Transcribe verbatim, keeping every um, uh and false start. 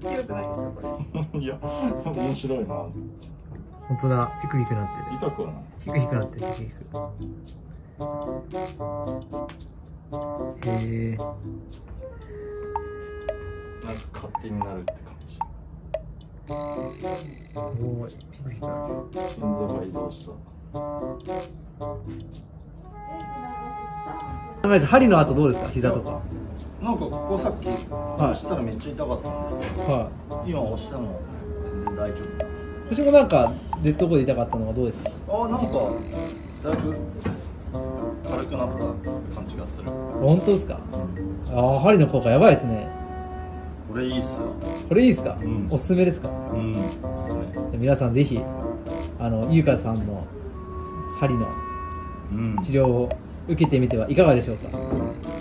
強くないですかこれ？ いや面白いな。 本当だ、ピクピクなってる。 痛くはない。 ヒクヒクなってる、ヒクヒク。へえ。 なんか勝手になるって感じ。 おーい、ピクピクなってる。 心臓が移動した。 針の後どうですか、膝とか。 なんかここさっき押したらめっちゃ痛かったんですけど、 はい、 今押したの全然大丈夫。 私もなんかデッドコーで痛かったのがどうですか。 あ、なんかだいぶ軽くなった感じがする。 本当ですか。ああ、針の効果やばいですね。 これいいっすよ。 これいいですか、 うん、 おすすめですか。 うん、おすすめ。 じゃあ皆さんぜひあのゆうかさんの針の治療を受けてみてはいかがでしょうか。